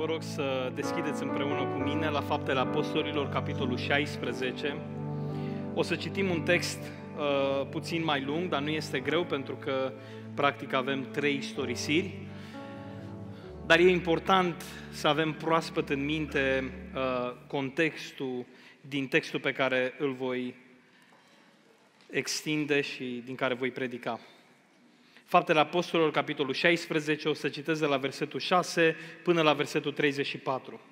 Vă rog să deschideți împreună cu mine la Faptele Apostolilor, capitolul 16. O să citim un text puțin mai lung, dar nu este greu pentru că practic avem 3 istorisiri. Dar e important să avem proaspăt în minte contextul din textul pe care îl voi extinde și din care voi predica. Faptele Apostolilor, capitolul 16, o să citesc de la versetul 6 până la versetul 34.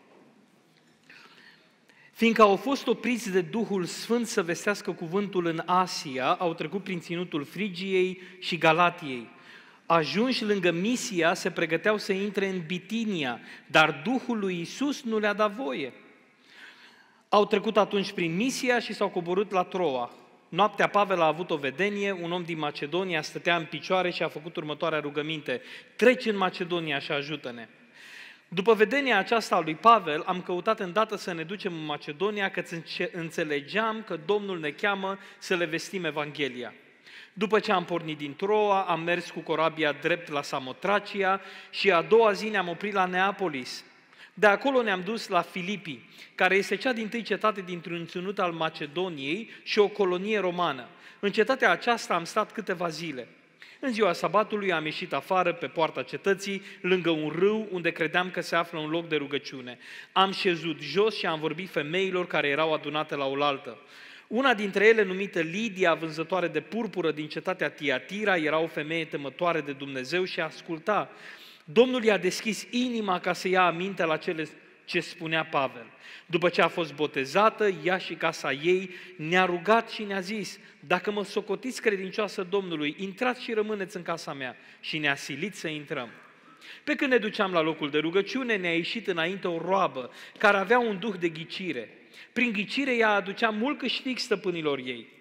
Fiindcă au fost opriți de Duhul Sfânt să vestească cuvântul în Asia, au trecut prin ținutul Frigiei și Galatiei. Ajunși lângă Misia, se pregăteau să intre în Bitinia, dar Duhul lui Iisus nu le-a dat voie. Au trecut atunci prin Misia și s-au coborât la Troa. Noaptea Pavel a avut o vedenie, un om din Macedonia stătea în picioare și a făcut următoarea rugăminte: treci în Macedonia și ajută-ne. După vedenia aceasta a lui Pavel, am căutat îndată să ne ducem în Macedonia, căci înțelegeam că Domnul ne cheamă să le vestim Evanghelia. După ce am pornit din Troa, am mers cu corabia drept la Samotracia și a doua zi ne-am oprit la Neapolis. De acolo ne-am dus la Filipii, care este cea dintâi cetate dintr-un ținut al Macedoniei și o colonie romană. În cetatea aceasta am stat câteva zile. În ziua sabatului am ieșit afară pe poarta cetății, lângă un râu unde credeam că se află un loc de rugăciune. Am șezut jos și am vorbit femeilor care erau adunate la oaltă. Una dintre ele, numită Lidia, vânzătoare de purpură din cetatea Tiatira, era o femeie temătoare de Dumnezeu și asculta. Domnul i-a deschis inima ca să ia aminte la ce spunea Pavel. După ce a fost botezată, ea și casa ei ne-a rugat și ne-a zis: dacă mă socotiți credincioasă Domnului, intrați și rămâneți în casa mea. Și ne-a silit să intrăm. Pe când ne duceam la locul de rugăciune, ne-a ieșit înainte o roabă care avea un duh de ghicire. Prin ghicire ea aducea mult câștig stăpânilor ei.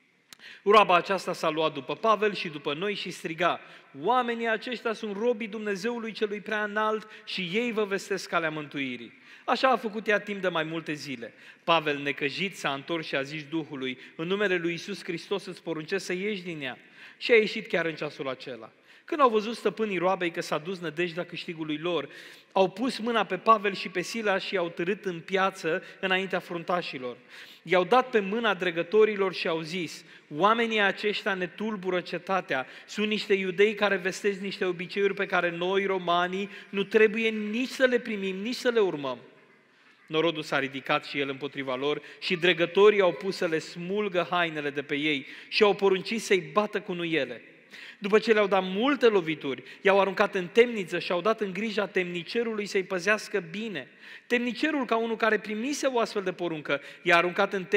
Roaba aceasta s-a luat după Pavel și după noi și striga: oamenii aceștia sunt robii Dumnezeului celui prea înalt și ei vă vestesc calea mântuirii. Așa a făcut ea timp de mai multe zile. Pavel, necăjit, s-a întors și a zis Duhului: în numele lui Iisus Hristos îți poruncesc să ieși din ea. Și a ieșit chiar în ceasul acela. Când au văzut stăpânii roabei că s-a dus nădejdea câștigului lor, au pus mâna pe Pavel și pe Sila și i-au târât în piață înaintea fruntașilor. I-au dat pe mâna dregătorilor și au zis: oamenii aceștia ne tulbură cetatea, sunt niște iudei care vestesc niște obiceiuri pe care noi, romanii, nu trebuie nici să le primim, nici să le urmăm. Norodul s-a ridicat și el împotriva lor și dregătorii au pus să le smulgă hainele de pe ei și au poruncit să-i bată cu nuiele. După ce le-au dat multe lovituri, i-au aruncat în temniță și au dat în grija temnicerului să-i păzească bine. Temnicerul, ca unul care primise o astfel de poruncă, i-a aruncat în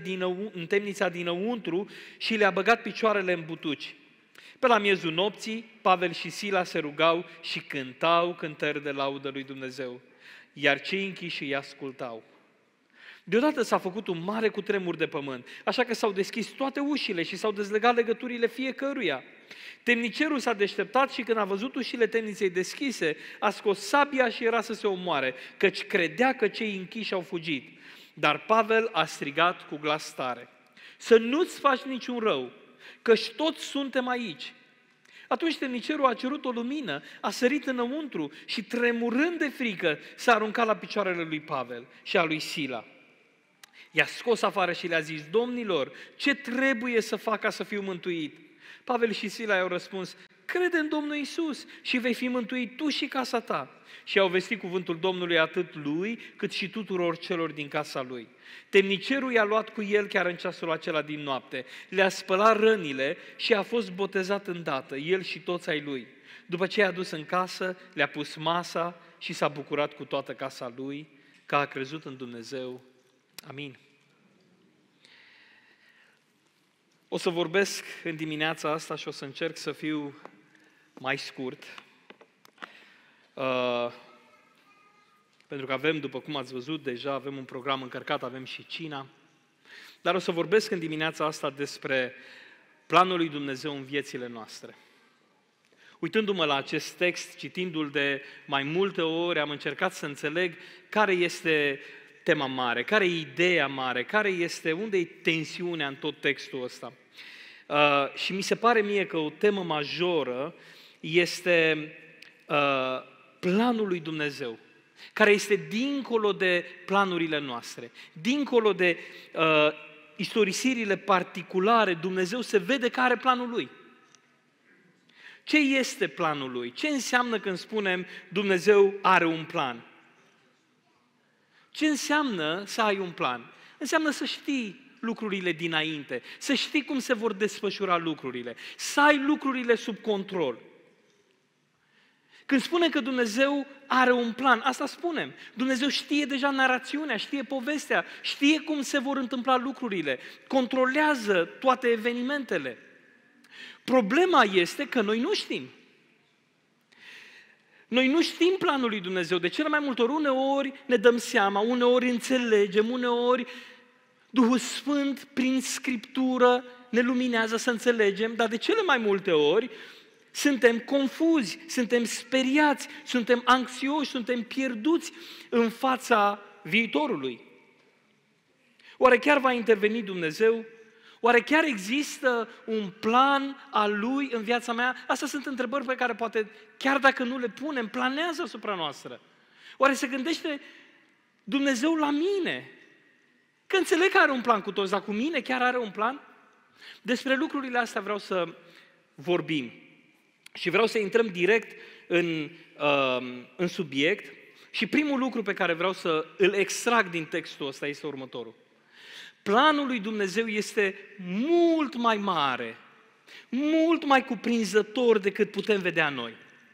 temnița dinăuntru și le-a băgat picioarele în butuci. Pe la miezul nopții, Pavel și Sila se rugau și cântau cântări de laudă lui Dumnezeu, iar cei închiși îi ascultau. Deodată s-a făcut un mare cutremur de pământ, așa că s-au deschis toate ușile și s-au dezlegat legăturile fiecăruia. Temnicerul s-a deșteptat și când a văzut ușile temniței deschise, a scos sabia și era să se omoare, căci credea că cei închiși au fugit. Dar Pavel a strigat cu glas tare: să nu-ți faci niciun rău, căci toți suntem aici. Atunci temnicerul a cerut o lumină, a sărit înăuntru și, tremurând de frică, s-a aruncat la picioarele lui Pavel și a lui Sila. I-a scos afară și le-a zis: domnilor, ce trebuie să fac ca să fiu mântuit? Pavel și Sila i-au răspuns: crede în Domnul Iisus și vei fi mântuit tu și casa ta. Și au vestit cuvântul Domnului atât lui, cât și tuturor celor din casa lui. Temnicerul i-a luat cu el chiar în ceasul acela din noapte, le-a spălat rănile și a fost botezat îndată, el și toți ai lui. După ce i-a dus în casă, le-a pus masa și s-a bucurat cu toată casa lui, că a crezut în Dumnezeu. Amin. O să vorbesc în dimineața asta și o să încerc să fiu mai scurt, pentru că avem, după cum ați văzut, deja avem un program încărcat, avem și cina, dar o să vorbesc în dimineața asta despre planul lui Dumnezeu în viețile noastre. Uitându-mă la acest text, citindu-l de mai multe ori, am încercat să înțeleg care este tema mare, care e ideea mare, unde e tensiunea în tot textul ăsta. Și mi se pare mie că o temă majoră este planul lui Dumnezeu. care este dincolo de planurile noastre, dincolo de istorisirile particulare. Dumnezeu se vede că are planul Lui. Ce este planul Lui? Ce înseamnă când spunem Dumnezeu are un plan? Ce înseamnă să ai un plan? Înseamnă să știi lucrurile dinainte, să știi cum se vor desfășura lucrurile, să ai lucrurile sub control. Când spunem că Dumnezeu are un plan, asta spunem. Dumnezeu știe deja narațiunea, știe povestea, știe cum se vor întâmpla lucrurile, controlează toate evenimentele. Problema este că noi nu știm. Noi nu știm planul lui Dumnezeu. De cele mai multe ori, uneori ne dăm seama, uneori înțelegem, uneori Duhul Sfânt, prin Scriptură, ne luminează să înțelegem, dar de cele mai multe ori suntem confuzi, suntem speriați, suntem anxioși, suntem pierduți în fața viitorului. Oare chiar va interveni Dumnezeu? Oare chiar există un plan al Lui în viața mea? Astea sunt întrebări pe care poate, chiar dacă nu le punem, planează asupra noastră. Oare se gândește Dumnezeu la mine? Că înțeleg că are un plan cu toți, dar cu mine chiar are un plan? Despre lucrurile astea vreau să vorbim. Și vreau să intrăm direct în subiect. Și primul lucru pe care vreau să îl extrag din textul ăsta este următorul. Planul lui Dumnezeu este mult mai mare, mult mai cuprinzător decât putem vedea noi.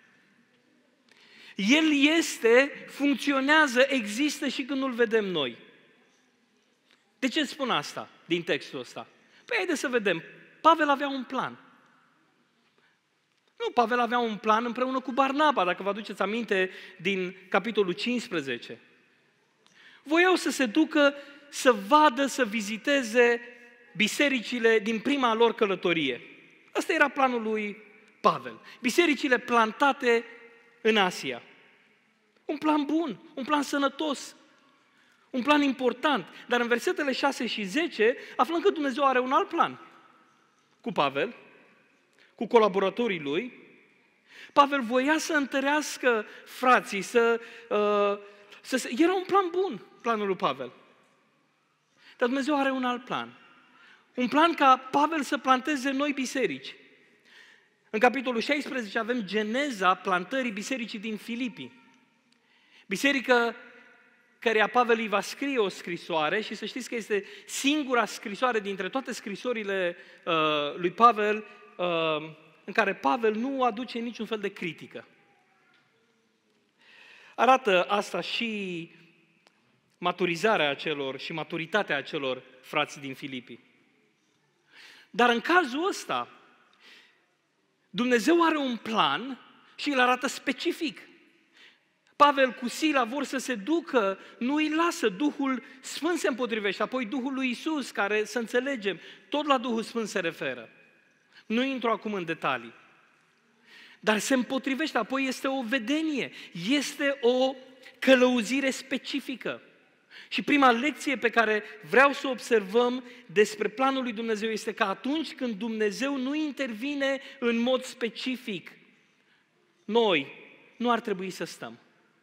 El este, funcționează, există și când nu-l vedem noi. De ce spun asta din textul ăsta? Păi haideți să vedem. Pavel avea un plan. Nu, Pavel avea un plan împreună cu Barnaba, dacă vă aduceți aminte din capitolul 15. Voiau să se ducă să vadă, să viziteze bisericile din prima lor călătorie. Asta era planul lui Pavel. Bisericile plantate în Asia. Un plan bun, un plan sănătos, un plan important. Dar în versetele 6 și 10 aflăm că Dumnezeu are un alt plan. Cu Pavel, cu colaboratorii lui. Pavel voia să întărească frații, era un plan bun, planul lui Pavel. Dar Dumnezeu are un alt plan. Un plan ca Pavel să planteze noi biserici. În capitolul 16 avem geneza plantării bisericii din Filipi. Biserică căreia Pavel îi va scrie o scrisoare și să știți că este singura scrisoare dintre toate scrisorile lui Pavel în care Pavel nu aduce niciun fel de critică. Arată asta și maturizarea acelor și maturitatea acelor frați din Filipi. Dar în cazul ăsta, Dumnezeu are un plan și îl arată specific. Pavel cu Sila vor să se ducă, nu îi lasă, Duhul Sfânt se împotrivește, apoi Duhul lui Iisus, care, să înțelegem, tot la Duhul Sfânt se referă. Nu intru acum în detalii. Dar se împotrivește, apoi este o vedenie, este o călăuzire specifică. Și prima lecție pe care vreau să o observăm despre planul lui Dumnezeu este că atunci când Dumnezeu nu intervine în mod specific, noi nu ar trebui să stăm.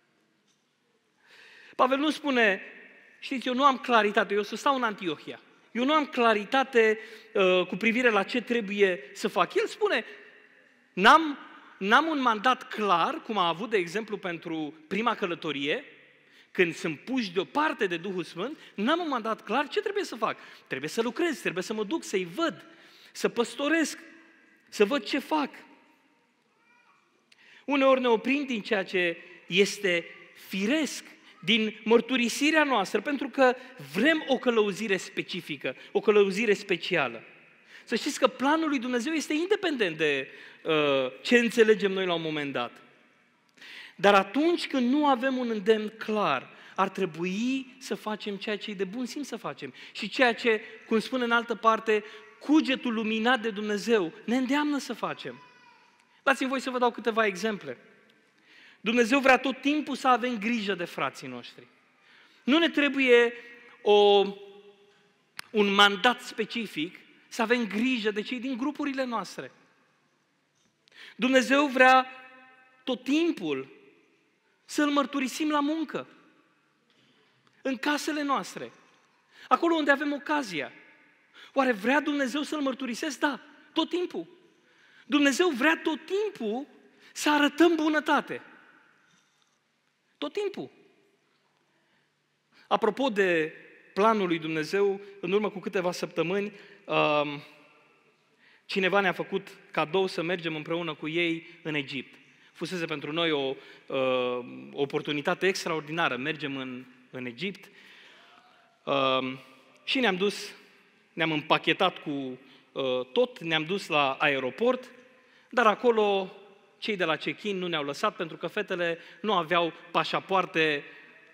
Pavel nu spune, știți, eu nu am claritate, eu o să stau în Antiohia. Eu nu am claritate cu privire la ce trebuie să fac. El spune, n-am un mandat clar, cum a avut, de exemplu, pentru prima călătorie, când sunt puși deoparte de Duhul Sfânt, n-am un mandat clar ce trebuie să fac. Trebuie să lucrez, trebuie să mă duc, să-i văd, să păstoresc, să văd ce fac. Uneori ne oprim din ceea ce este firesc, din mărturisirea noastră, pentru că vrem o călăuzire specifică, o călăuzire specială. Să știți că planul lui Dumnezeu este independent de ce înțelegem noi la un moment dat. Dar atunci când nu avem un îndemn clar, ar trebui să facem ceea ce e de bun simț să facem. Și ceea ce, cum spune în altă parte, cugetul luminat de Dumnezeu ne îndeamnă să facem. Dați-mi voi să vă dau câteva exemple. Dumnezeu vrea tot timpul să avem grijă de frații noștri. Nu ne trebuie un mandat specific să avem grijă de cei din grupurile noastre. Dumnezeu vrea tot timpul să-L mărturisim la muncă, în casele noastre, acolo unde avem ocazia. Oare vrea Dumnezeu să-L mărturisesc? Da, tot timpul. Dumnezeu vrea tot timpul să arătăm bunătate. Tot timpul. Apropo de planul lui Dumnezeu, în urmă cu câteva săptămâni, cineva ne-a făcut cadou să mergem împreună cu ei în Egipt. Fusese pentru noi o oportunitate extraordinară, mergem în Egipt și ne-am dus, ne-am împachetat cu tot, ne-am dus la aeroport, dar acolo cei de la check-in nu ne-au lăsat pentru că fetele nu aveau pașapoarte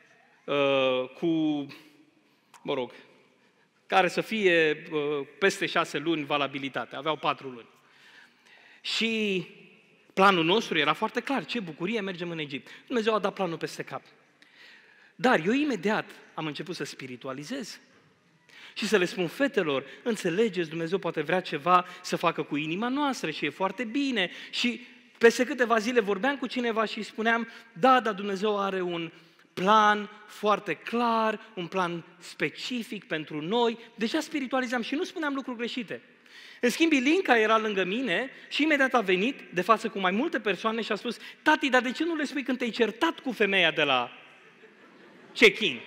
care să fie peste 6 luni valabilitate, aveau 4 luni. Și planul nostru era foarte clar, ce bucurie, mergem în Egipt. Dumnezeu a dat planul peste cap. Dar eu imediat am început să spiritualizez și să le spun fetelor, înțelegeți, Dumnezeu poate vrea ceva să facă cu inima noastră și e foarte bine. Și peste câteva zile vorbeam cu cineva și îi spuneam, da, dar Dumnezeu are un plan foarte clar, un plan specific pentru noi. Deja spiritualizam și nu spuneam lucruri greșite. În schimb, Ilinca era lângă mine și imediat a venit de față cu mai multe persoane și a spus, tati, dar de ce nu le spui când te-ai certat cu femeia de la check-in?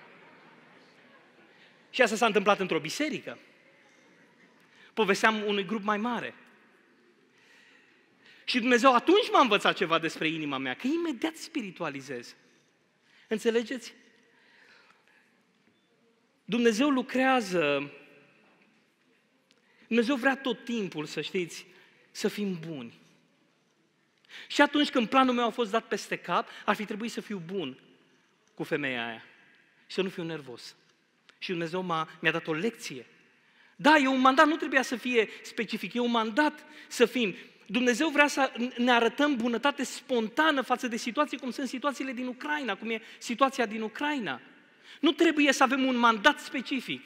Și asta s-a întâmplat într-o biserică. Povesteam unui grup mai mare. Și Dumnezeu atunci m-a învățat ceva despre inima mea, că imediat spiritualizez. Înțelegeți? Dumnezeu lucrează, Dumnezeu vrea tot timpul, să știți, să fim buni. Și atunci când planul meu a fost dat peste cap, ar fi trebuit să fiu bun cu femeia aia și să nu fiu nervos. Și Dumnezeu mi-a dat o lecție. Da, e un mandat, nu trebuia să fie specific, e un mandat să fim. Dumnezeu vrea să ne arătăm bunătate spontană față de situații cum sunt situațiile din Ucraina, cum e situația din Ucraina. Nu trebuie să avem un mandat specific.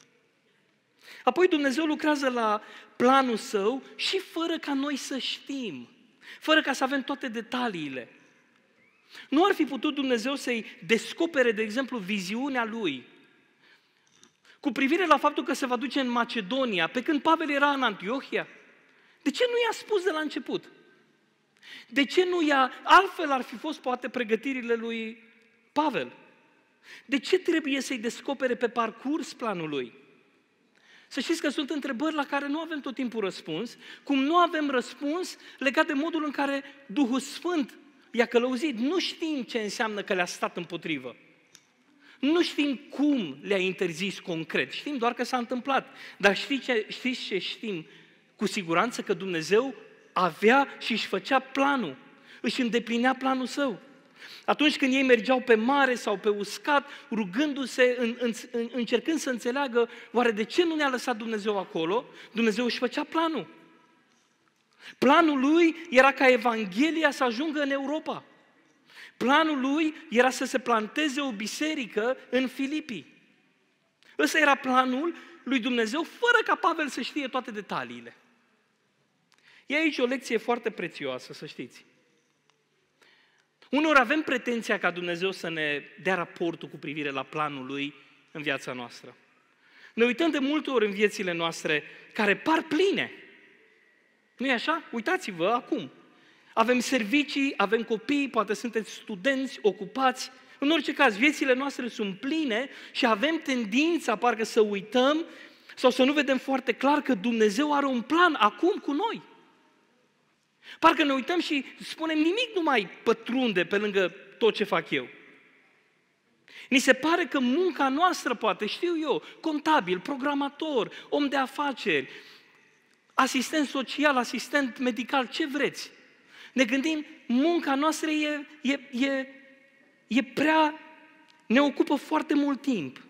Apoi Dumnezeu lucrează la planul Său și fără ca noi să știm, fără ca să avem toate detaliile. Nu ar fi putut Dumnezeu să-i descopere, de exemplu, viziunea Lui cu privire la faptul că se va duce în Macedonia, pe când Pavel era în Antiohia? De ce nu i-a spus de la început? De ce nu i-a... Altfel ar fi fost poate pregătirile lui Pavel. De ce trebuie să-i descopere pe parcurs planul lui? Să știți că sunt întrebări la care nu avem tot timpul răspuns, cum nu avem răspuns legat de modul în care Duhul Sfânt i-a călăuzit. Nu știm ce înseamnă că le-a stat împotrivă. Nu știm cum le-a interzis concret, știm doar că s-a întâmplat. Dar știți ce știm cu siguranță? Că Dumnezeu avea și își făcea planul, își îndeplinea planul Său. Atunci când ei mergeau pe mare sau pe uscat, rugându-se, încercând să înțeleagă, oare de ce nu ne-a lăsat Dumnezeu acolo? Dumnezeu își făcea planul. Planul Lui era ca Evanghelia să ajungă în Europa. Planul Lui era să se planteze o biserică în Filipii. Ăsta era planul lui Dumnezeu, fără ca Pavel să știe toate detaliile. E aici o lecție foarte prețioasă, să știți. Uneori avem pretenția ca Dumnezeu să ne dea raportul cu privire la planul Lui în viața noastră. Ne uităm de multe ori în viețile noastre care par pline. Nu-i așa? Uitați-vă acum. Avem servicii, avem copii, poate sunteți studenți, ocupați. În orice caz, viețile noastre sunt pline și avem tendința parcă să uităm sau să nu vedem foarte clar că Dumnezeu are un plan acum cu noi. Parcă ne uităm și spunem, nimic nu mai pătrunde pe lângă tot ce fac eu. Ni se pare că munca noastră, poate, știu eu, contabil, programator, om de afaceri, asistent social, asistent medical, ce vreți. Ne gândim, munca noastră e prea, ne ocupă foarte mult timp.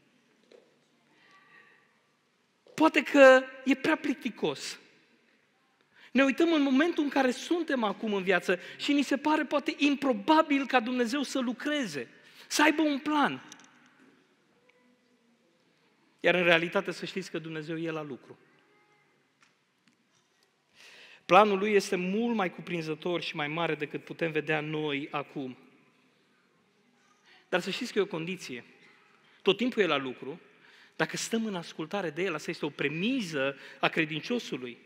Poate că e prea plicticos. Ne uităm în momentul în care suntem acum în viață și ni se pare poate improbabil ca Dumnezeu să lucreze, să aibă un plan. Iar în realitate să știți că Dumnezeu e la lucru. Planul Lui este mult mai cuprinzător și mai mare decât putem vedea noi acum. Dar să știți că e o condiție. Tot timpul e la lucru, dacă stăm în ascultare de El, asta este o premiză a credinciosului.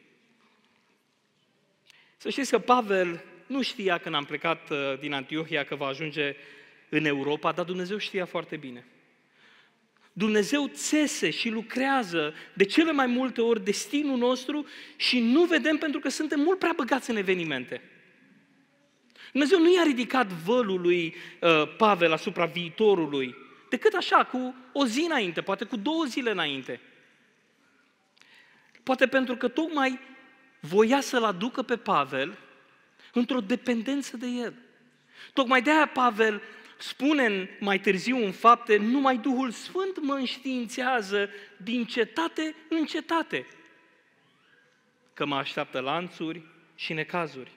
Să știți că Pavel nu știa când am plecat din Antiohia că va ajunge în Europa, dar Dumnezeu știa foarte bine. Dumnezeu țese și lucrează de cele mai multe ori destinul nostru și nu vedem pentru că suntem mult prea băgați în evenimente. Dumnezeu nu i-a ridicat vălul lui Pavel asupra viitorului, decât așa, cu o zi înainte, poate cu 2 zile înainte. Poate pentru că tocmai voia să-l aducă pe Pavel într-o dependență de el. Tocmai de-aia Pavel spune mai târziu în Fapte, numai Duhul Sfânt mă înștiințează din cetate în cetate, că mă așteaptă lanțuri și necazuri.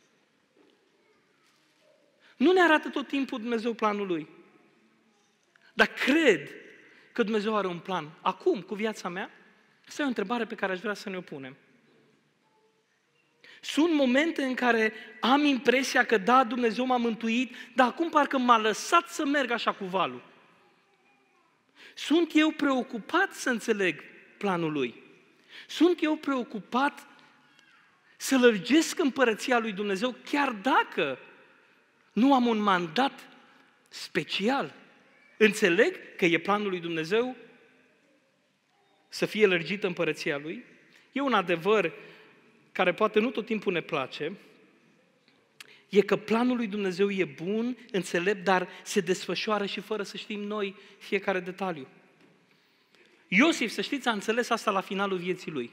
Nu ne arată tot timpul Dumnezeu planul Lui, dar cred că Dumnezeu are un plan. Acum, cu viața mea, asta e o întrebare pe care aș vrea să ne o punem. Sunt momente în care am impresia că da, Dumnezeu m-a mântuit, dar acum parcă m-a lăsat să merg așa cu valul. Sunt eu preocupat să înțeleg planul Lui. Sunt eu preocupat să lărgesc împărăția lui Dumnezeu, chiar dacă nu am un mandat special. Înțeleg că e planul lui Dumnezeu să fie lărgită împărăția Lui. E un adevăr care poate nu tot timpul ne place, e că planul lui Dumnezeu e bun, înțelept, dar se desfășoară și fără să știm noi fiecare detaliu. Iosif, să știți, a înțeles asta la finalul vieții lui.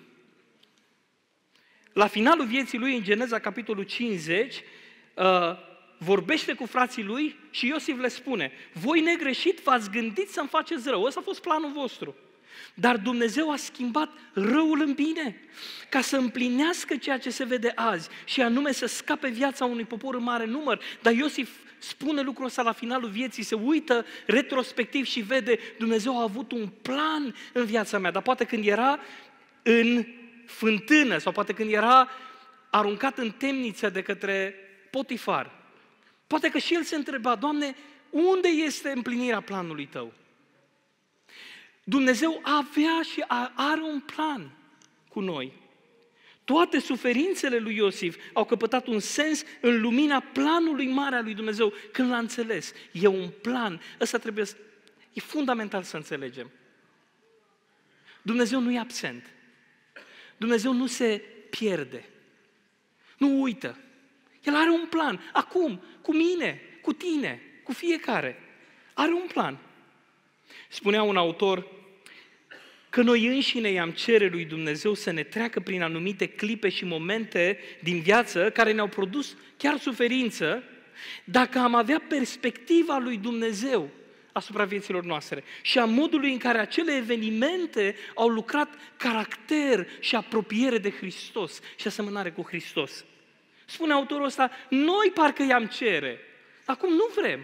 La finalul vieții lui, în Geneza, capitolul 50, vorbește cu frații lui și Iosif le spune: voi negreșit v-ați gândit să-mi faceți rău, ăsta a fost planul vostru. Dar Dumnezeu a schimbat răul în bine, ca să împlinească ceea ce se vede azi, și anume să scape viața unui popor în mare număr. Dar Iosif spune lucrul ăsta la finalul vieții, se uită retrospectiv și vede: Dumnezeu a avut un plan în viața mea, dar poate când era în fântână sau poate când era aruncat în temniță de către Potifar, poate că și el se întreba: Doamne, unde este împlinirea planului Tău? Dumnezeu avea și are un plan cu noi. Toate suferințele lui Iosif au căpătat un sens în lumina planului mare al lui Dumnezeu când l-a înțeles. E un plan. Ăsta e fundamental să înțelegem. Dumnezeu nu e absent. Dumnezeu nu se pierde. Nu uită. El are un plan. Acum, cu mine, cu tine, cu fiecare. Are un plan. Spunea un autor că noi înșine i-am cere lui Dumnezeu să ne treacă prin anumite clipe și momente din viață care ne-au produs chiar suferință, dacă am avea perspectiva lui Dumnezeu asupra vieților noastre și a modului în care acele evenimente au lucrat caracter și apropiere de Hristos și asemănare cu Hristos. Spune autorul ăsta, noi parcă i-am cere, acum nu vrem.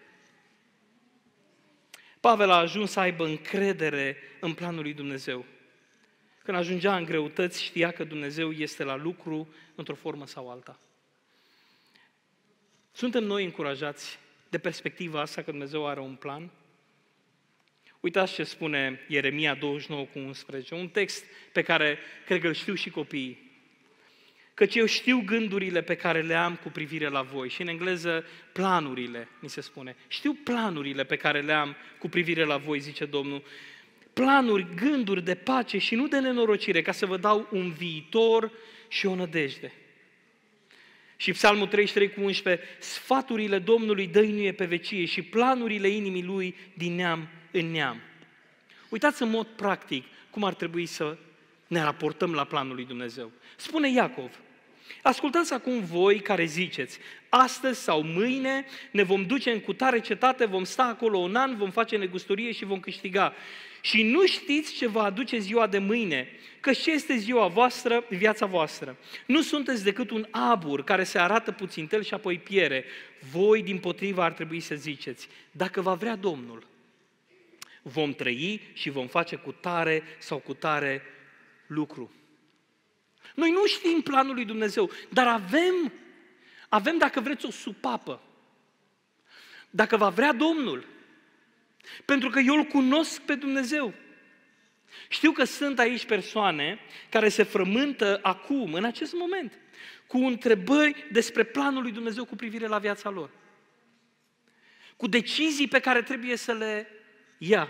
Pavel a ajuns să aibă încredere în planul lui Dumnezeu. Când ajungea în greutăți, știa că Dumnezeu este la lucru într-o formă sau alta. Suntem noi încurajați de perspectiva asta că Dumnezeu are un plan? Uitați ce spune Ieremia 29:11, un text pe care cred că îl știu și copiii. Căci eu știu gândurile pe care le am cu privire la voi. Și în engleză, planurile, mi se spune. Știu planurile pe care le am cu privire la voi, zice Domnul. Planuri, gânduri de pace și nu de nenorocire, ca să vă dau un viitor și o nădejde. Și Psalmul 33:11, sfaturile Domnului dăinuie pe vecie și planurile inimii Lui din neam în neam. Uitați în mod practic cum ar trebui să ne raportăm la planul lui Dumnezeu. Spune Iacov: ascultați acum voi care ziceți, astăzi sau mâine ne vom duce în cutare cetate, vom sta acolo un an, vom face negustorie și vom câștiga. Și nu știți ce va aduce ziua de mâine, că ce este ziua voastră, viața voastră. Nu sunteți decât un abur care se arată puțintel și apoi piere. Voi, dimpotrivă, ar trebui să ziceți, dacă va vrea Domnul, vom trăi și vom face cutare sau cutare lucru. Noi nu știm planul lui Dumnezeu, dar avem, dacă vreți, o supapă. Dacă va vrea Domnul, Pentru că eu îl cunosc pe Dumnezeu. Știu că sunt aici persoane care se frământă acum, în acest moment, cu întrebări despre planul lui Dumnezeu cu privire la viața lor. Cu decizii pe care trebuie să le ia.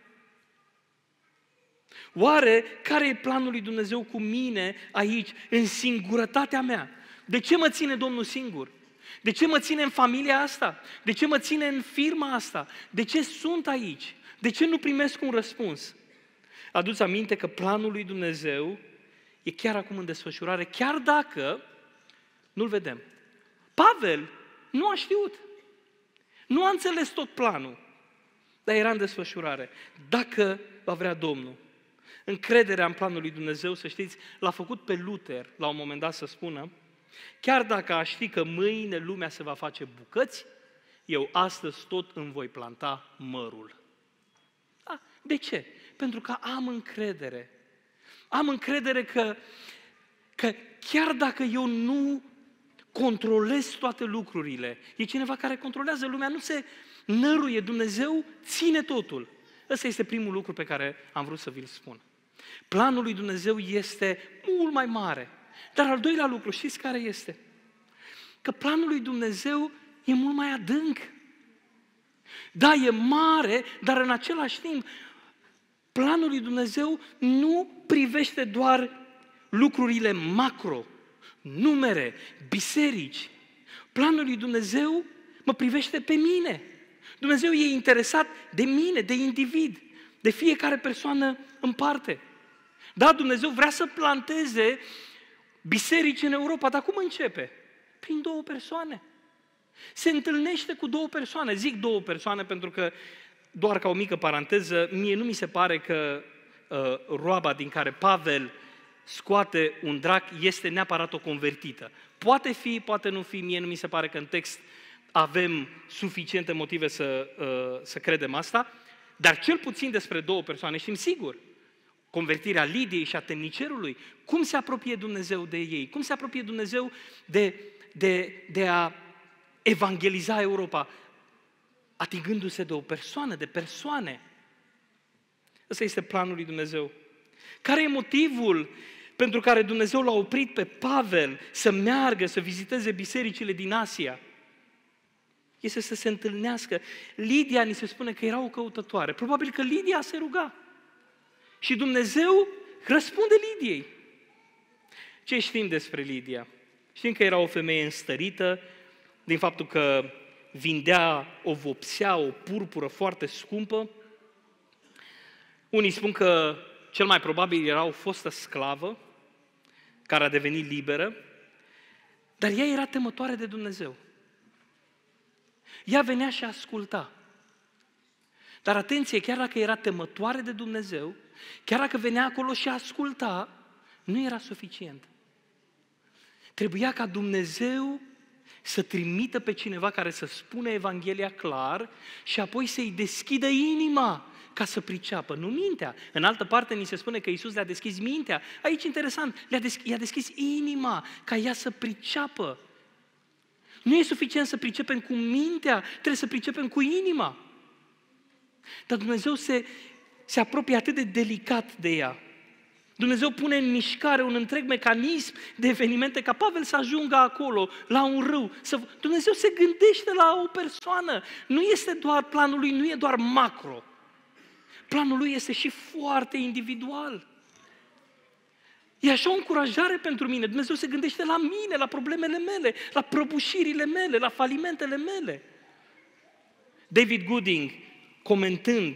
Oare care e planul lui Dumnezeu cu mine aici, în singurătatea mea? De ce mă ține Domnul singur? De ce mă ține în familia asta? De ce mă ține în firma asta? De ce sunt aici? De ce nu primesc un răspuns? Aduți aminte că planul lui Dumnezeu e chiar acum în desfășurare, chiar dacă nu-l vedem. Pavel nu a știut. Nu a înțeles tot planul, dar era în desfășurare. Dacă va vrea Domnul. Încrederea în planul lui Dumnezeu, să știți, l-a făcut pe Luther, la un moment dat să spună, chiar dacă aș ști că mâine lumea se va face bucăți, eu astăzi tot îmi voi planta mărul. De ce? Pentru că am încredere. Am încredere că chiar dacă eu nu controlez toate lucrurile, e cineva care controlează lumea, nu se năruie, Dumnezeu ține totul. Ăsta este primul lucru pe care am vrut să vi-l spun. Planul lui Dumnezeu este mult mai mare. Dar al doilea lucru, știți care este? Că planul lui Dumnezeu e mult mai adânc. Da, e mare, dar în același timp, planul lui Dumnezeu nu privește doar lucrurile macro, numere, biserici. Planul lui Dumnezeu mă privește pe mine. Dumnezeu e interesat de mine, de individ, de fiecare persoană în parte. Da, Dumnezeu vrea să planteze biserici în Europa, dar cum începe? Prin 2 persoane. Se întâlnește cu 2 persoane. Zic 2 persoane pentru că, doar ca o mică paranteză, mie nu mi se pare că roaba din care Pavel scoate un drac este neapărat o convertită. Poate fi, poate nu fi, mie nu mi se pare că în text avem suficiente motive să credem asta, dar cel puțin despre 2 persoane știm sigur. Convertirea Lidiei și a temnicerului, cum se apropie Dumnezeu de ei, cum se apropie Dumnezeu de a evangeliza Europa, atingându-se de o persoană, de persoane. Ăsta este planul lui Dumnezeu. Care e motivul pentru care Dumnezeu l-a oprit pe Pavel să meargă, să viziteze bisericile din Asia? Este să se întâlnească. Lidia, ni se spune că era o căutătoare. Probabil că Lidia se ruga. Și Dumnezeu răspunde Lidiei. Ce știm despre Lidia? Știm că era o femeie înstărită, din faptul că vindea o vopsea, o purpură foarte scumpă. Unii spun că cel mai probabil era o fostă sclavă care a devenit liberă, dar ea era temătoare de Dumnezeu. Ea venea și asculta. Dar atenție, chiar dacă era temătoare de Dumnezeu, chiar dacă venea acolo și asculta, nu era suficient. Trebuia ca Dumnezeu să trimită pe cineva care să spună Evanghelia clar și apoi să-i deschidă inima ca să priceapă, nu mintea. În altă parte ni se spune că Iisus le-a deschis mintea. Aici interesant, i-a deschis inima ca ea să priceapă. Nu e suficient să pricepem cu mintea, trebuie să pricepem cu inima. Dar Dumnezeu se apropie atât de delicat de ea. Dumnezeu pune în mișcare un întreg mecanism de evenimente ca Pavel să ajungă acolo, la un râu. Dumnezeu se gândește la o persoană. Nu este doar planul lui, nu e doar macro. Planul lui este și foarte individual. E așa o încurajare pentru mine. Dumnezeu se gândește la mine, la problemele mele, la prăbușirile mele, la falimentele mele. David Gooding, comentând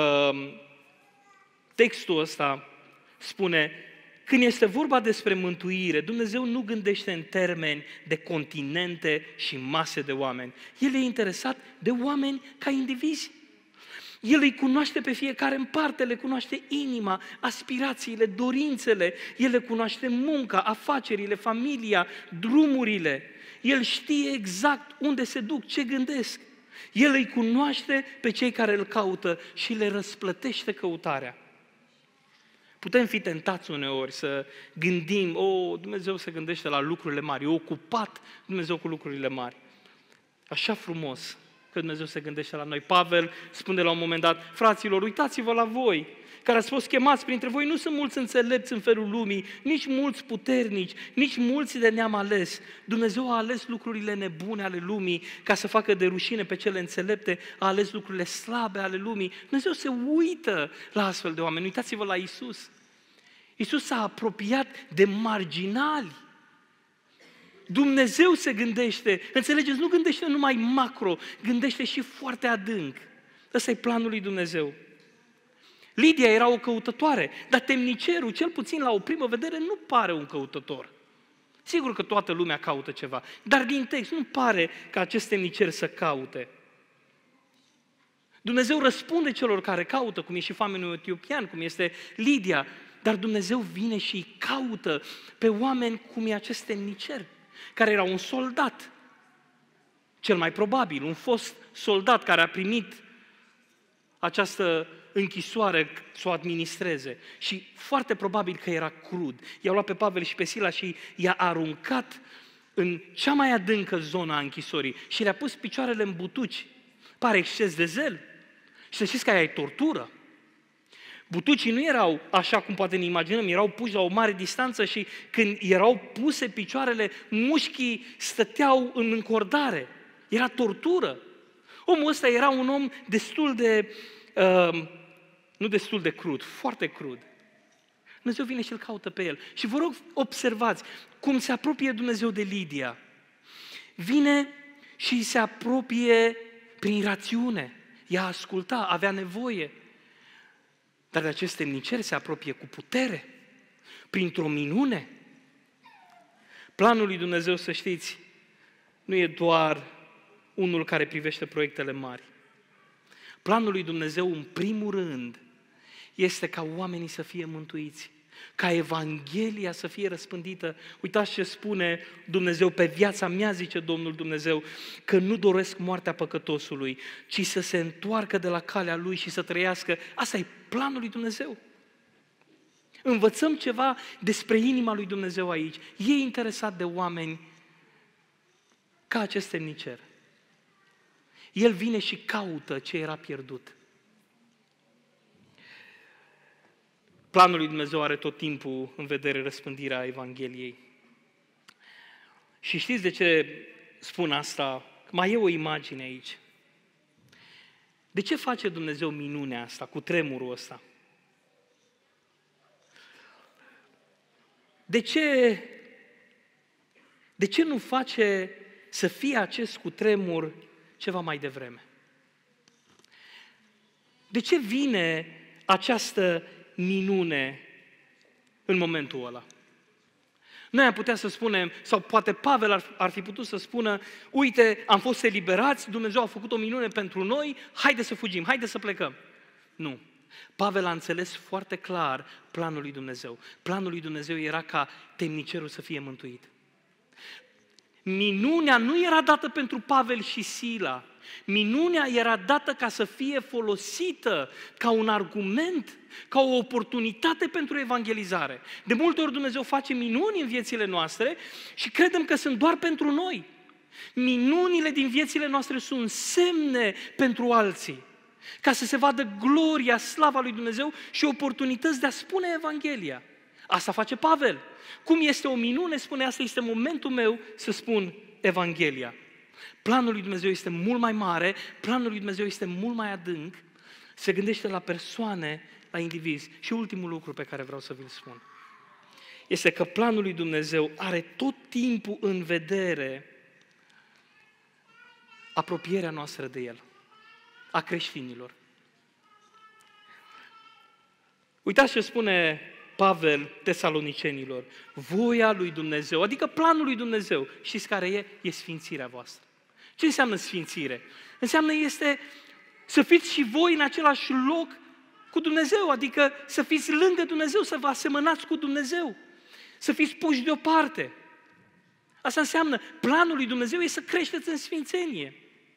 textul ăsta, spune: când este vorba despre mântuire, Dumnezeu nu gândește în termeni de continente și mase de oameni. El e interesat de oameni ca indivizi. El îi cunoaște pe fiecare în parte, le cunoaște inima, aspirațiile, dorințele, El le cunoaște munca, afacerile, familia, drumurile. El știe exact unde se duc, ce gândesc. El îi cunoaște pe cei care îl caută și le răsplătește căutarea. Putem fi tentați uneori să gândim, Dumnezeu se gândește la lucrurile mari, e ocupat Dumnezeu cu lucrurile mari. Așa frumos că Dumnezeu se gândește la noi. Pavel spune la un moment dat, fraților, uitați-vă la voi, care ați fost chemați printre voi, nu sunt mulți înțelepți în felul lumii, nici mulți puternici, nici mulți de neam ales. Dumnezeu a ales lucrurile nebune ale lumii ca să facă de rușine pe cele înțelepte, a ales lucrurile slabe ale lumii. Dumnezeu se uită la astfel de oameni. Uitați-vă la Iisus. Iisus s-a apropiat de marginali. Dumnezeu se gândește, înțelegeți, nu gândește numai macro, gândește și foarte adânc. Ăsta e planul lui Dumnezeu. Lidia era o căutătoare, dar temnicerul, cel puțin la o primă vedere, nu pare un căutător. Sigur că toată lumea caută ceva, dar din text nu pare că acest temnicer să caute. Dumnezeu răspunde celor care caută, cum e și famenul etiopian, cum este Lidia, dar Dumnezeu vine și îi caută pe oameni cum e acest temnicer, care era un soldat, cel mai probabil, un fost soldat care a primit această închisoare să o administreze. Și foarte probabil că era crud. I-au luat pe Pavel și pe Sila și i-a aruncat în cea mai adâncă zonă a închisorii și le-a pus picioarele în butuci. Pare exces de zel. Și să știți că aia e tortură. Butucii nu erau așa cum poate ne imaginăm, erau puși la o mare distanță și când erau puse picioarele, mușchii stăteau în încordare. Era tortură. Omul ăsta era un om destul de, nu destul de crud, foarte crud. Dumnezeu vine și îl caută pe el. Și vă rog, observați cum se apropie Dumnezeu de Lidia. Vine și se apropie prin rațiune. Ea asculta, avea nevoie. Dar de acest temnicer se apropie cu putere, printr-o minune. Planul lui Dumnezeu, să știți, nu e doar unul care privește proiectele mari. Planul lui Dumnezeu, în primul rând, este ca oamenii să fie mântuiți, ca Evanghelia să fie răspândită. Uitați ce spune Dumnezeu, pe viața mea, zice Domnul Dumnezeu, că nu doresc moartea păcătosului, ci să se întoarcă de la calea lui și să trăiască. Asta e planul lui Dumnezeu. Învățăm ceva despre inima lui Dumnezeu aici. E interesat de oameni ca acest temnicer. El vine și caută ce era pierdut. Planul lui Dumnezeu are tot timpul în vedere răspândirea Evangheliei. Și știți de ce spun asta? Mai e o imagine aici. De ce face Dumnezeu minunea asta, cu tremurul ăsta? De ce nu face să fie acest cutremur ceva mai devreme? De ce vine această minune în momentul ăla? Noi am putea să spunem, sau poate Pavel ar fi putut să spună, uite, am fost eliberați, Dumnezeu a făcut o minune pentru noi, haide să fugim, haide să plecăm. Nu. Pavel a înțeles foarte clar planul lui Dumnezeu. Planul lui Dumnezeu era ca temnicerul să fie mântuit. Minunea nu era dată pentru Pavel și Sila. Minunea era dată ca să fie folosită ca un argument, ca o oportunitate pentru evangelizare. De multe ori Dumnezeu face minuni în viețile noastre și credem că sunt doar pentru noi. Minunile din viețile noastre sunt semne pentru alții, ca să se vadă gloria, slava lui Dumnezeu și oportunități de a spune Evanghelia. Asta face Pavel. Cum este o minune, spune, asta este momentul meu să spun Evanghelia. Planul lui Dumnezeu este mult mai mare, planul lui Dumnezeu este mult mai adânc, se gândește la persoane, la indivizi. Și ultimul lucru pe care vreau să vi-l spun este că planul lui Dumnezeu are tot timpul în vedere apropierea noastră de El, a creștinilor. Uitați ce spune Pavel tesalonicenilor, voia lui Dumnezeu, adică planul lui Dumnezeu, știți care e? E sfințirea voastră. Ce înseamnă sfințire? Înseamnă este să fiți și voi în același loc cu Dumnezeu, adică să fiți lângă Dumnezeu, să vă asemănați cu Dumnezeu, să fiți puși deoparte. Asta înseamnă, planul lui Dumnezeu e să creșteți în sfințenie.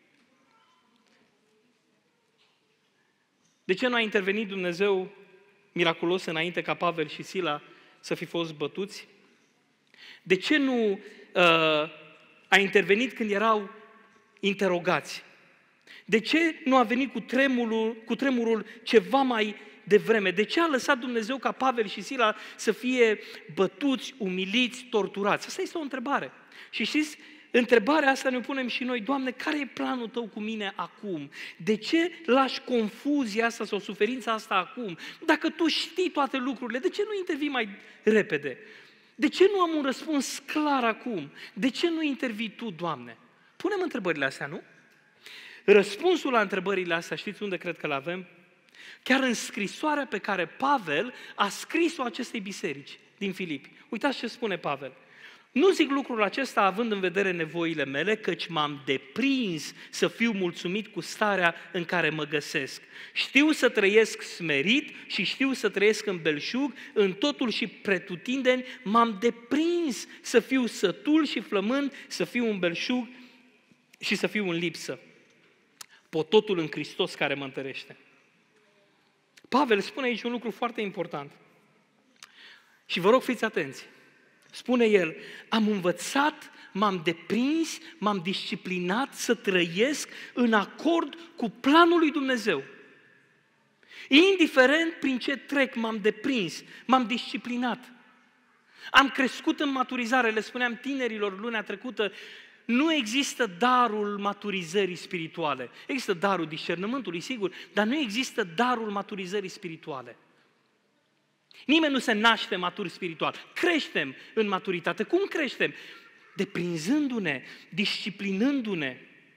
De ce nu a intervenit Dumnezeu miraculos înainte ca Pavel și Sila să fi fost bătuți? De ce nu a intervenit când erau interogați? De ce nu a venit cu tremurul ceva mai devreme? De ce a lăsat Dumnezeu ca Pavel și Sila să fie bătuți, umiliți, torturați? Asta este o întrebare. Și știți, întrebarea asta ne punem și noi: Doamne, care e planul Tău cu mine acum? De ce lași confuzia asta sau suferința asta acum? Dacă Tu știi toate lucrurile, de ce nu intervii mai repede? De ce nu am un răspuns clar acum? De ce nu intervii Tu, Doamne? Punem întrebările astea, nu? Răspunsul la întrebările astea, știți unde cred că l-avem? Chiar în scrisoarea pe care Pavel a scris-o acestei biserici din Filipi. Uitați ce spune Pavel. Nu zic lucrul acesta având în vedere nevoile mele, căci m-am deprins să fiu mulțumit cu starea în care mă găsesc. Știu să trăiesc smerit și știu să trăiesc în belșug, în totul și pretutindeni m-am deprins să fiu sătul și flămând, să fiu în belșug și să fiu în lipsă. Pot totul în Hristos care mă întărește. Pavel spune aici un lucru foarte important. Și vă rog, fiți atenți. Spune el: am învățat, m-am deprins, m-am disciplinat să trăiesc în acord cu planul lui Dumnezeu. Indiferent prin ce trec, m-am deprins, m-am disciplinat. Am crescut în maturizare, le spuneam tinerilor lunea trecută, nu există darul maturizării spirituale. Există darul discernământului, sigur, dar nu există darul maturizării spirituale. Nimeni nu se naște matur spiritual. Creștem în maturitate. Cum creștem? Deprinzându-ne, disciplinându-ne.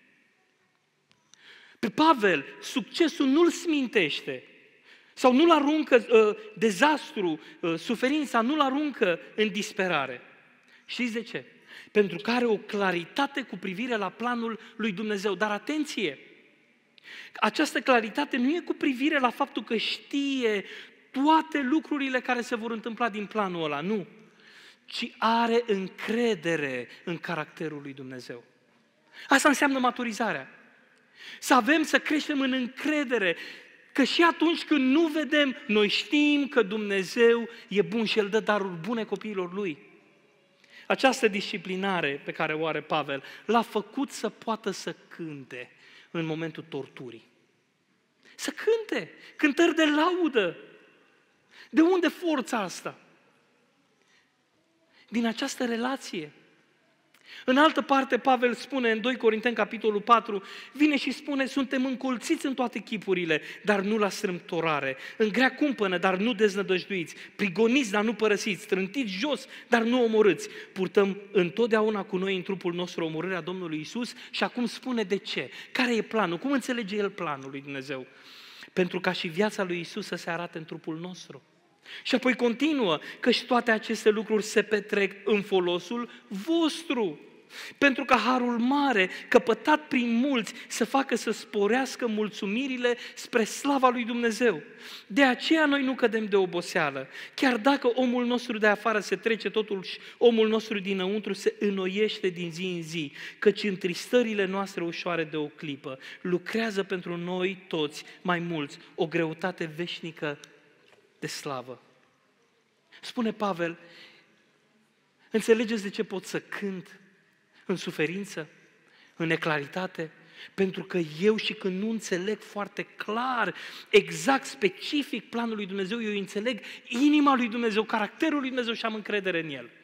Pe Pavel, succesul nu-l smintește sau nu-l aruncă dezastru, suferința nu-l aruncă în disperare. Știți de ce? Pentru că are o claritate cu privire la planul lui Dumnezeu. Dar atenție! Această claritate nu e cu privire la faptul că știe toate lucrurile care se vor întâmpla din planul ăla, nu. Ci are încredere în caracterul lui Dumnezeu. Asta înseamnă maturizarea. Să creștem în încredere, că și atunci când nu vedem, noi știm că Dumnezeu e bun și El dă daruri bune copiilor Lui. Această disciplinare pe care o are Pavel l-a făcut să poată să cânte în momentul torturii. Să cânte, cântări de laudă. De unde forța asta? Din această relație. În altă parte, Pavel spune în 2 Corinteni, capitolul 4, vine și spune: suntem încolțiți în toate chipurile, dar nu la strâmtorare, în grea cumpănă, dar nu deznădăjduiți, prigoniți, dar nu părăsiți, trântiți jos, dar nu omorâți. Purtăm întotdeauna cu noi în trupul nostru omorârea Domnului Iisus. Și acum spune de ce. Care e planul? Cum înțelege el planul lui Dumnezeu? Pentru ca și viața lui Iisus să se arate în trupul nostru. Și apoi continuă, căci toate aceste lucruri se petrec în folosul vostru, pentru ca harul mare, căpătat prin mulți, să facă să sporească mulțumirile spre slava lui Dumnezeu. De aceea noi nu cădem de oboseală, chiar dacă omul nostru de afară se trece, totuși omul nostru dinăuntru se înnoiește din zi în zi, căci întristările noastre ușoare de o clipă lucrează pentru noi toți mai mulți o greutate veșnică de slavă. Spune Pavel: înțelegeți de ce pot să cânt în suferință, în neclaritate? Pentru că eu, și când nu înțeleg foarte clar, exact, specific planul lui Dumnezeu, eu înțeleg inima lui Dumnezeu, caracterul lui Dumnezeu și am încredere în El.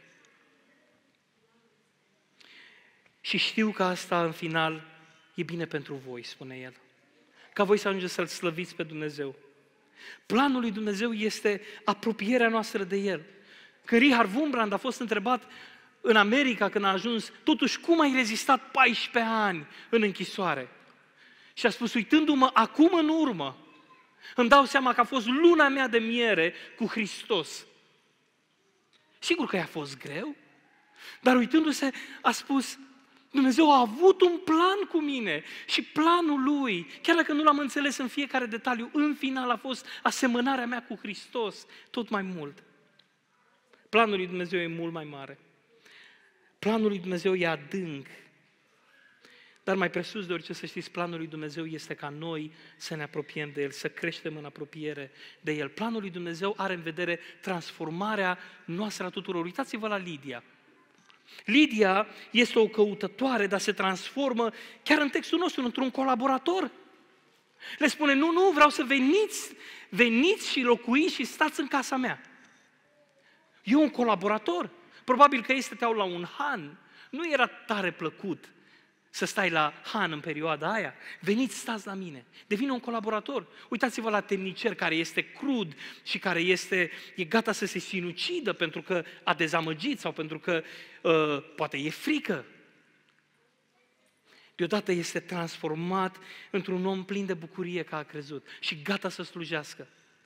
Și știu că asta în final e bine pentru voi, spune El. Ca voi să ajungeți să-L slăviți pe Dumnezeu. Planul lui Dumnezeu este apropierea noastră de El. Când Richard Wurmbrand a fost întrebat în America, când a ajuns, totuși cum ai rezistat 14 ani în închisoare? Și a spus: uitându-mă acum în urmă, îmi dau seama că a fost luna mea de miere cu Hristos. Sigur că i-a fost greu, dar uitându-se a spus: Dumnezeu a avut un plan cu mine și planul Lui, chiar dacă nu l-am înțeles în fiecare detaliu, în final a fost asemănarea mea cu Hristos tot mai mult. Planul lui Dumnezeu e mult mai mare. Planul lui Dumnezeu e adânc. Dar mai presus de orice, să știți, planul lui Dumnezeu este ca noi să ne apropiem de El, să creștem în apropiere de El. Planul lui Dumnezeu are în vedere transformarea noastră a tuturor. Uitați-vă la Lidia. Lidia este o căutătoare, dar se transformă chiar în textul nostru într-un colaborator. Le spune, nu, vreau să veniți și locuiți și stați în casa mea. E un colaborator. Probabil că ei stăteau la un han. Nu era tare plăcut să stai la han în perioada aia. Veniți, stați la mine. Devine un colaborator. Uitați-vă la temnicer care este crud și care e gata să se sinucidă pentru că a dezamăgit sau pentru că poate e frică. Deodată este transformat într-un om plin de bucurie că a crezut și gata să slujească.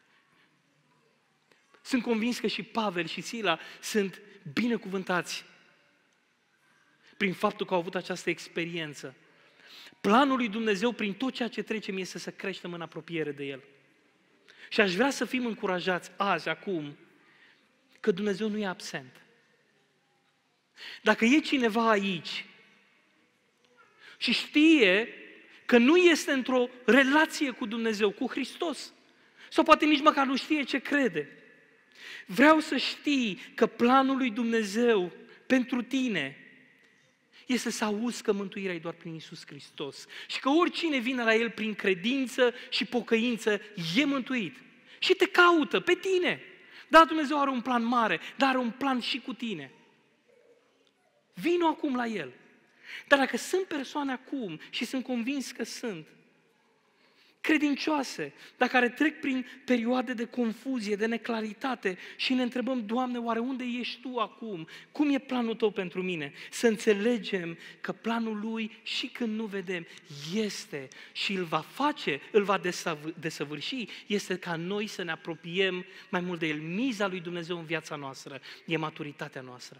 Sunt convins că și Pavel și Sila sunt binecuvântați prin faptul că au avut această experiență. Planul lui Dumnezeu prin tot ceea ce trecem este să creștem în apropiere de El. Și aș vrea să fim încurajați azi, acum, că Dumnezeu nu e absent. Dacă e cineva aici și știe că nu este într-o relație cu Dumnezeu, cu Hristos, sau poate nici măcar nu știe ce crede, vreau să știi că planul lui Dumnezeu pentru tine este să auzi că mântuirea e doar prin Iisus Hristos și că oricine vine la El prin credință și pocăință e mântuit și te caută pe tine. Da, Dumnezeu are un plan mare, dar are un plan și cu tine. Vino acum la El. Dar dacă sunt persoane acum, și sunt convins că sunt, credincioase, dar care trec prin perioade de confuzie, de neclaritate și ne întrebăm, Doamne, oare unde ești Tu acum? Cum e planul Tău pentru mine? Să înțelegem că planul Lui, și când nu vedem, este și îl va face, îl va desăvârși, este ca noi să ne apropiem mai mult de El. Miza lui Dumnezeu în viața noastră e maturitatea noastră.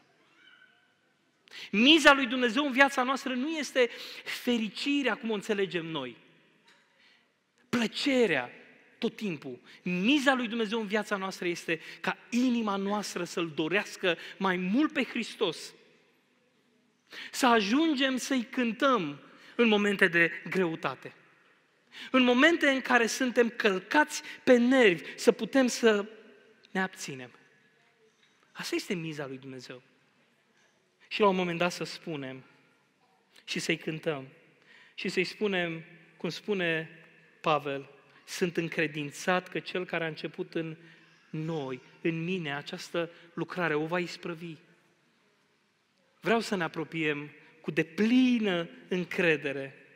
Miza lui Dumnezeu în viața noastră nu este fericirea cum o înțelegem noi, plăcerea tot timpul. Miza lui Dumnezeu în viața noastră este ca inima noastră să-L dorească mai mult pe Hristos. Să ajungem să-i cântăm în momente de greutate. În momente în care suntem călcați pe nervi, să putem să ne abținem. Asta este miza lui Dumnezeu. Și la un moment dat să spunem și să-i cântăm și să-i spunem, cum spune Pavel, sunt încredințat că Cel care a început în noi, în mine, această lucrare o va isprăvi. Vreau să ne apropiem cu deplină încredere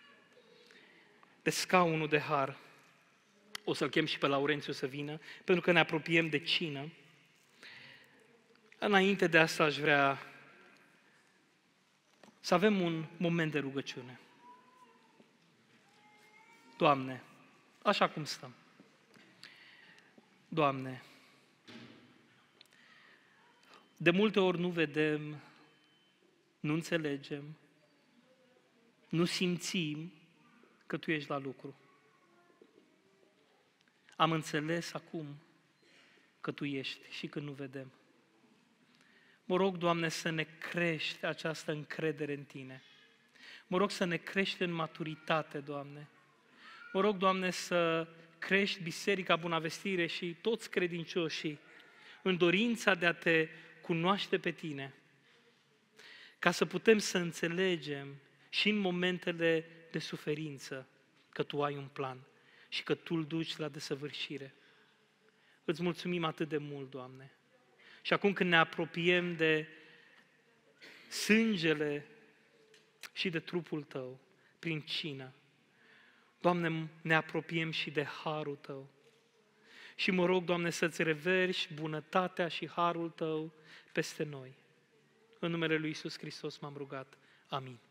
de scaunul de har. O să-l chem și pe Laurențiu să vină, pentru că ne apropiem de cină. Înainte de asta aș vrea să avem un moment de rugăciune. Doamne, așa cum stăm, Doamne, de multe ori nu vedem, nu înțelegem, nu simțim că Tu ești la lucru. Am înțeles acum că Tu ești și când nu vedem. Mă rog, Doamne, să ne crești această încredere în Tine. Mă rog să ne crești în maturitate, Doamne. Mă rog, Doamne, să crești Biserica Bunăvestire și toți credincioșii în dorința de a Te cunoaște pe Tine, ca să putem să înțelegem și în momentele de suferință că Tu ai un plan și că Tu îl duci la desăvârșire. Îți mulțumim atât de mult, Doamne. Și acum când ne apropiem de sângele și de trupul Tău, prin cină, Doamne, ne apropiem și de harul Tău. Și mă rog, Doamne, să-ți reverși bunătatea și harul Tău peste noi. În numele Lui Iisus Hristos m-am rugat. Amin.